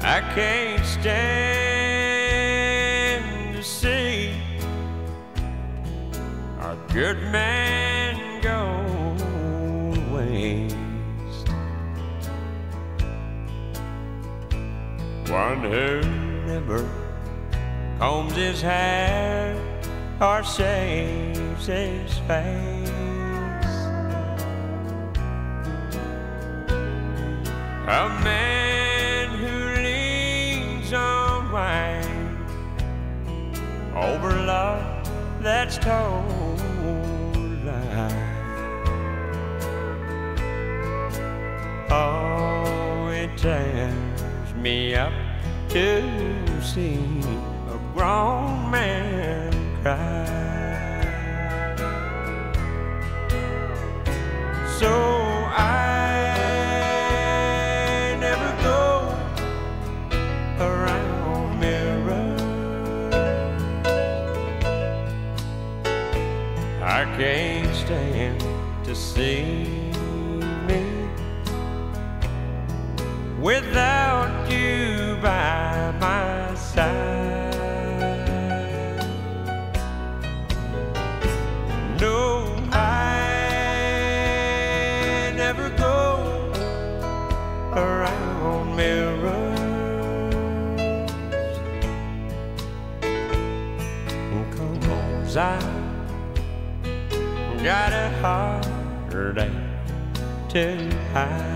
I can't stand to see a good man go waste. One who never combs his hair or shaves his face. A man who leans on wine over love that's told lies. Oh, it tears me up to see a grown man cry. So I never go around mirrors. I can't stand to see me without you by my side. No, I never go around mirrors, 'cause I got a heartache to hide.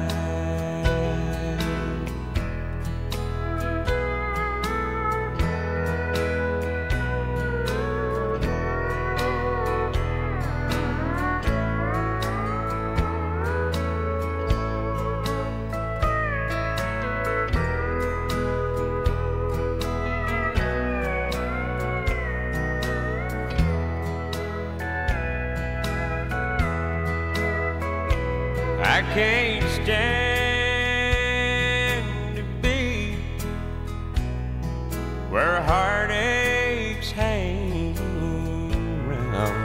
I can't stand to be where heartaches hang round.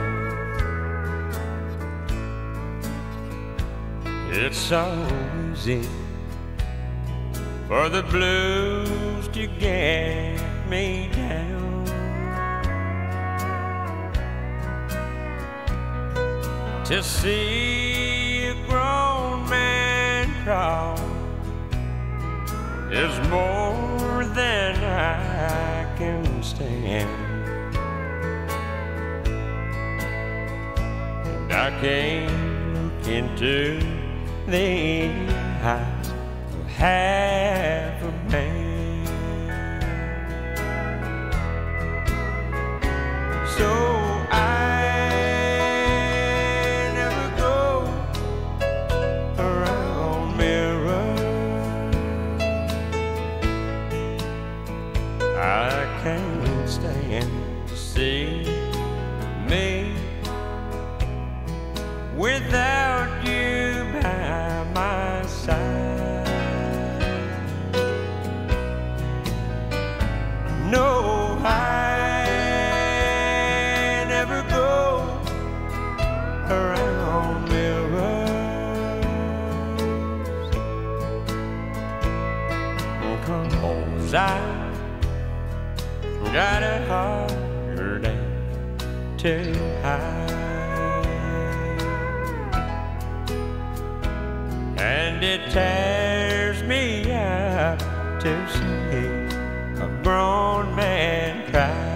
It's so easy for the blues to get me down. To see a grown man cry is more than I can stand. And I can't look into the eyes of half a man. So I can't stand to see me without you by my side. No, I never go around mirrors, 'cause I got a heartache to hide, and it tears me up to see a grown man cry.